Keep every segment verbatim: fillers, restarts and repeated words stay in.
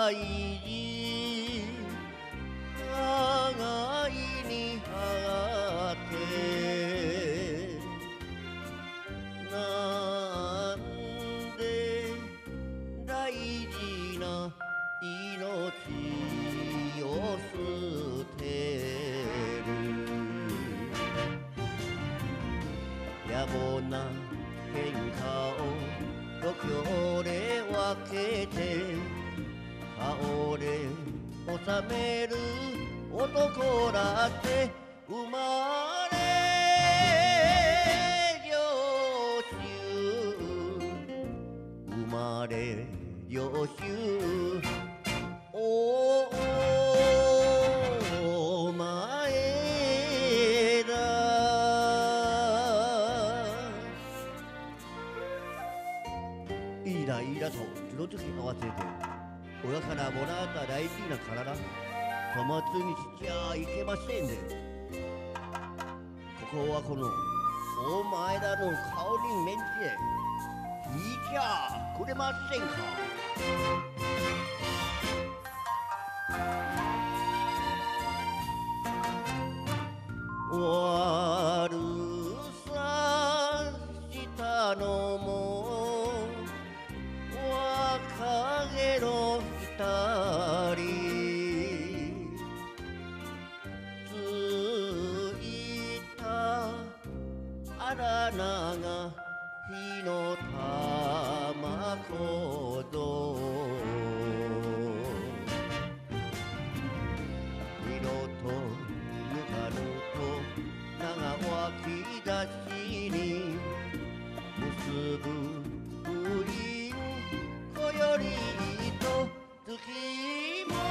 大事互いにあってなんで大事な命を捨てる野暮な喧嘩を度胸で分けて顔で収める男だって生まれ領主生まれ領主お前だいいないいなとその時合わせて親からもらった大事な体粗末にしちゃいけませんね。ここはこのお前らの顔に免じて引いちゃくれませんか。悪さしたのも若気の二人ついた荒長火の玉小僧二度とぬかぬと長わき出しに結ぶ不倫こよりと月も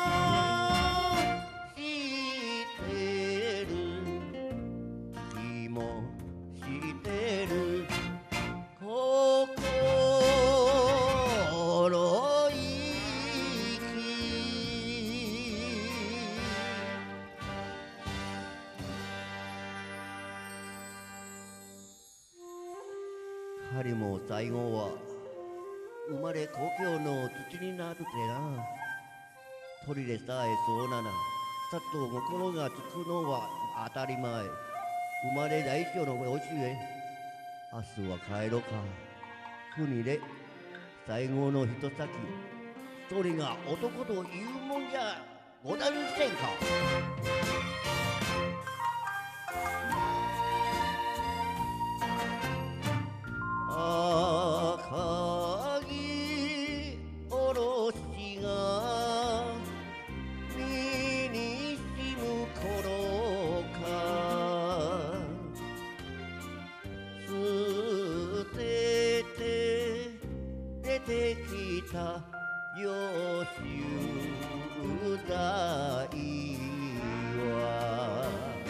してる月もしてる心意気彼も最後は生まれ故郷の土になるってな鳥でさえそうななさっと心がつくのは当たり前生まれ大小のおしえ明日は帰ろうか国で最後のひとさき一人が男というもんじゃございませんか。赤木おろしが身にしむ頃か捨てて出てきた領主在は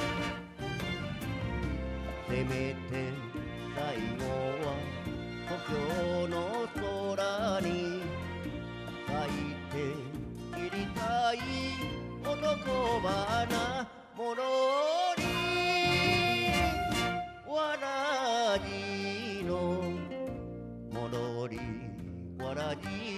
せめて最後は故郷の空に咲いて散りたい男花もろにわらじのもろりわらじ